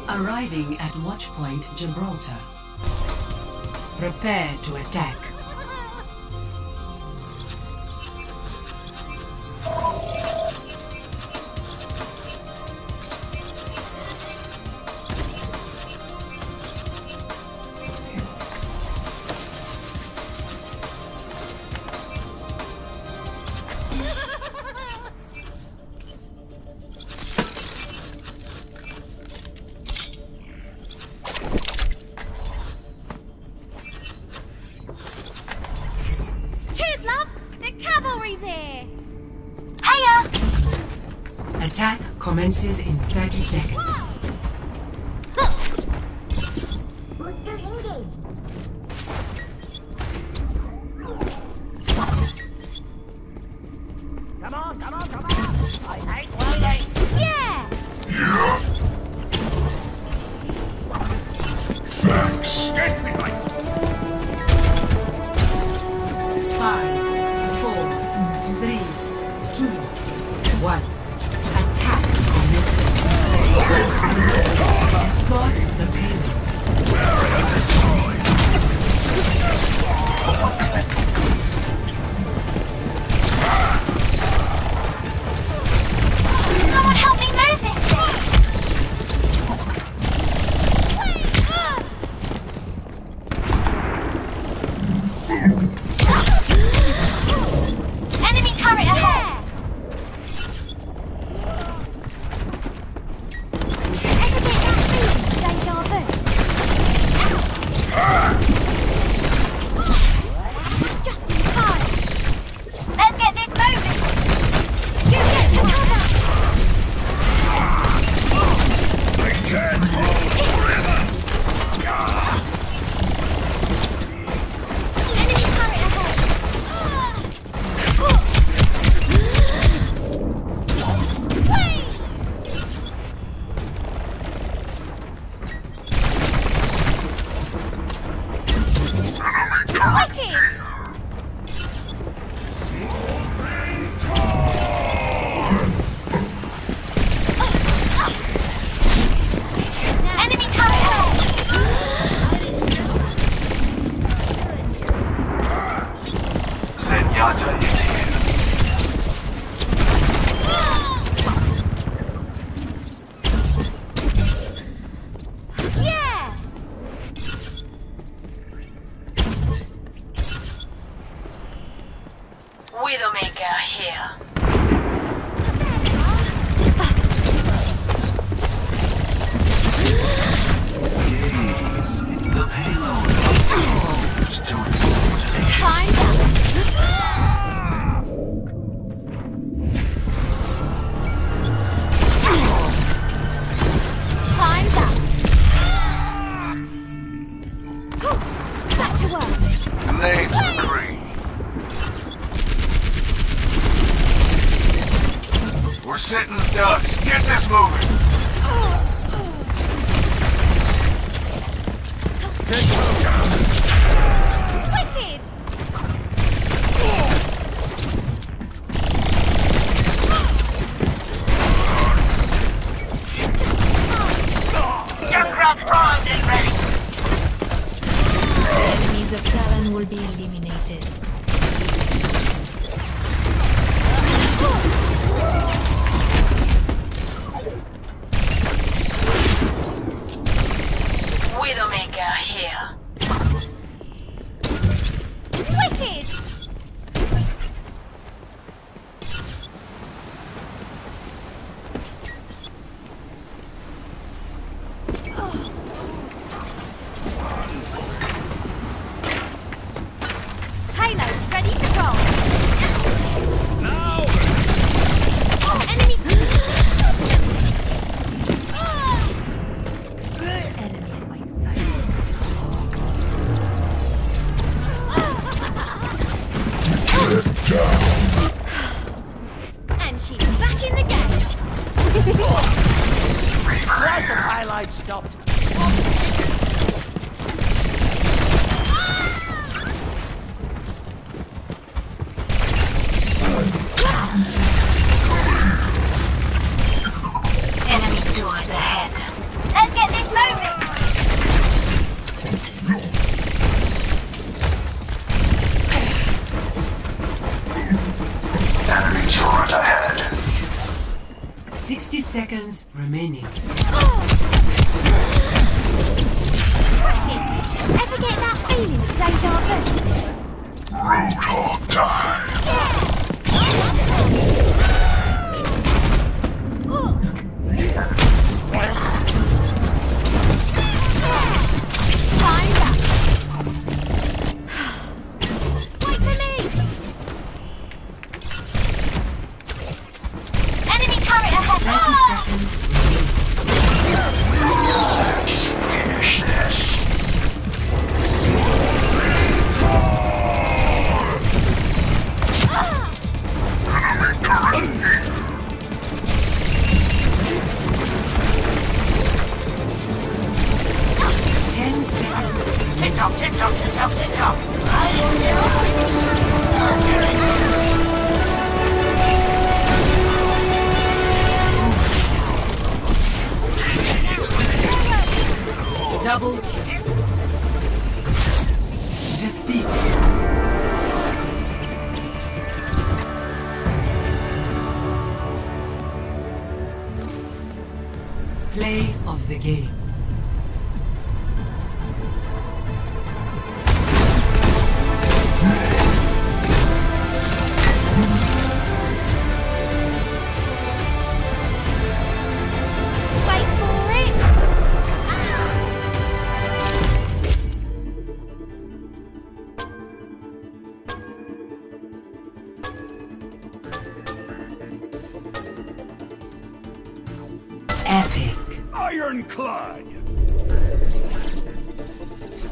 Arriving at Watchpoint Gibraltar. Prepare to attack. Cheers, love! The cavalry's here! Hiya! Attack commences in 30 seconds. Come on, come on, come on! I hate waiting! Yeah! Thanks. Get behind. 5, 4, 3, 2, 1. Attack commencing. Escort the payload. Someone help me move this thing! Enemy turret ahead! Just in time! Let's get this moving! You get to cover! I can't roll forever. Enemy turret ahead! Wait! Wicked! Enemy turret ahead! Zenyatta is here. Yeah! Widowmaker here. Gaze into the payload. To its Time's up! Time's up! Back to work! Blade agree. We're sitting ducks. Get this moving. Take cover. Wicked! Junkrat primed and ready. Enemies of Talon will be eliminated. Widowmaker here. Wicked! Payload's ready to roll! Now. Oh, enemy! And she's back in the game! Glad the highlight stopped. Enemy doors ahead. Let's get this seconds remaining. Ever get that feeling of deja vu? Roadhog time. Time's up. Wait for me. Enemy turret ahead. 30 seconds Finish this. Enemy turret here. 10 seconds. Tick tock, tick tock, tick tock, tick tock. Double kill. Defeat. Play of the game. Wait for it. Epic. Ironclad.